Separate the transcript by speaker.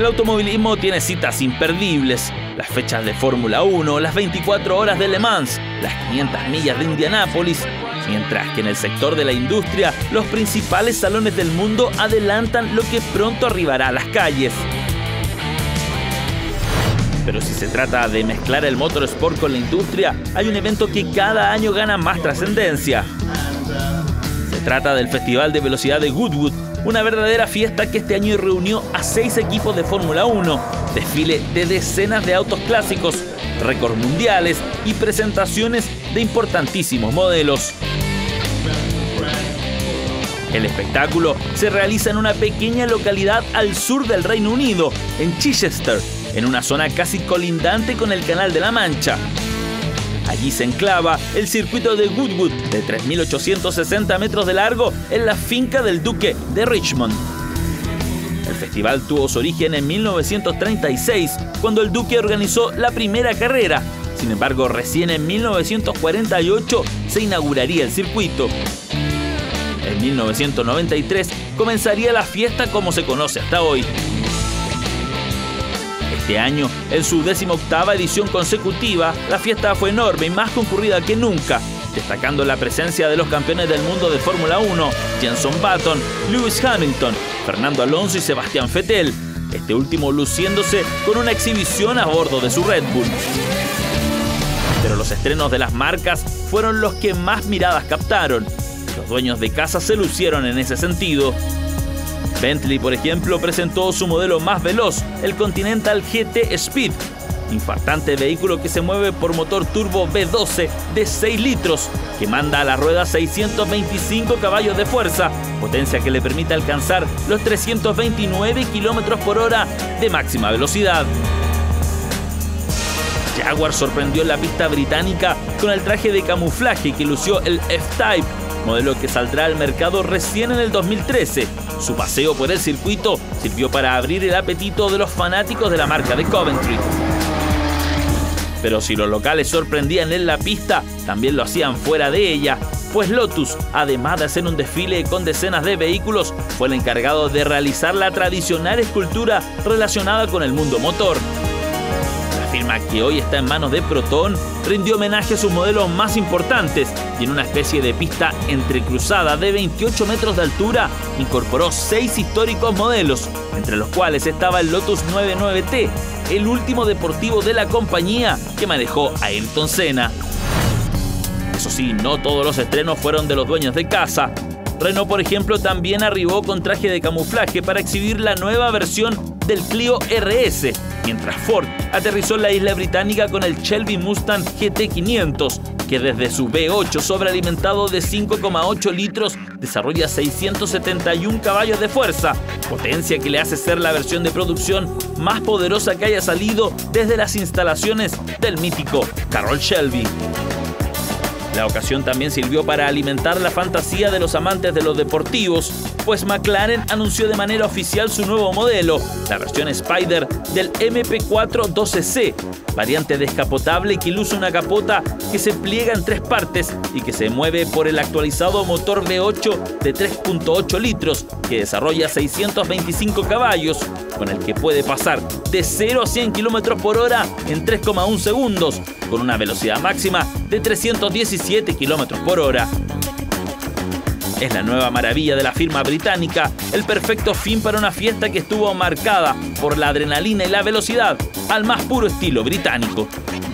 Speaker 1: automovilismo tiene citas imperdibles: las fechas de Fórmula 1, las 24 horas de Le Mans, las 500 millas de Indianápolis, mientras que en el sector de la industria, los principales salones del mundo adelantan lo que pronto arribará a las calles. Pero si se trata de mezclar el motorsport con la industria, hay un evento que cada año gana más trascendencia. Se trata del Festival de Velocidad de Goodwood, una verdadera fiesta que este año reunió a 6 equipos de Fórmula 1, desfile de decenas de autos clásicos, récords mundiales y presentaciones de importantísimos modelos. El espectáculo se realiza en una pequeña localidad al sur del Reino Unido, en Chichester, en una zona casi colindante con el Canal de la Mancha. Allí se enclava el circuito de Goodwood, de 3.860 metros de largo, en la finca del Duque de Richmond. El festival tuvo su origen en 1936, cuando el Duque organizó la primera carrera. Sin embargo, recién en 1948 se inauguraría el circuito. En 1993 comenzaría la fiesta como se conoce hasta hoy. Este año, en su 18ª edición consecutiva, la fiesta fue enorme y más concurrida que nunca, destacando la presencia de los campeones del mundo de Fórmula 1, Jenson Button, Lewis Hamilton, Fernando Alonso y Sebastián Vettel, este último luciéndose con una exhibición a bordo de su Red Bull. Pero los estrenos de las marcas fueron los que más miradas captaron. Los dueños de casa se lucieron en ese sentido. Bentley, por ejemplo, presentó su modelo más veloz, el Continental GT Speed, infartante vehículo que se mueve por motor turbo V12 de 6 litros, que manda a la rueda 625 caballos de fuerza, potencia que le permite alcanzar los 329 kilómetros por hora de máxima velocidad. Jaguar sorprendió en la pista británica con el traje de camuflaje que lució el F-Type, modelo que saldrá al mercado recién en el 2013. Su paseo por el circuito sirvió para abrir el apetito de los fanáticos de la marca de Coventry. Pero si los locales sorprendían en la pista, también lo hacían fuera de ella, pues Lotus, además de hacer un desfile con decenas de vehículos, fue el encargado de realizar la tradicional escultura relacionada con el mundo motor. La firma, que hoy está en manos de Proton, rindió homenaje a sus modelos más importantes y en una especie de pista entrecruzada de 28 metros de altura incorporó 6 históricos modelos, entre los cuales estaba el Lotus 99T, el último deportivo de la compañía que manejó Ayrton Senna. Eso sí, no todos los estrenos fueron de los dueños de casa. Renault, por ejemplo, también arribó con traje de camuflaje para exhibir la nueva versión del Clio RS, mientras Ford aterrizó en la isla británica con el Shelby Mustang GT500, que desde su V8 sobrealimentado de 5,8 litros desarrolla 671 caballos de fuerza, potencia que le hace ser la versión de producción más poderosa que haya salido desde las instalaciones del mítico Carroll Shelby. La ocasión también sirvió para alimentar la fantasía de los amantes de los deportivos, pues McLaren anunció de manera oficial su nuevo modelo, la versión Spider del MP4 12C, variante descapotable que luce una capota que se pliega en 3 partes y que se mueve por el actualizado motor V8 de 3.8 litros, que desarrolla 625 caballos, con el que puede pasar de 0 a 100 km por hora en 3,1 segundos, con una velocidad máxima de 317 km por hora. Es la nueva maravilla de la firma británica, el perfecto fin para una fiesta que estuvo marcada por la adrenalina y la velocidad, al más puro estilo británico.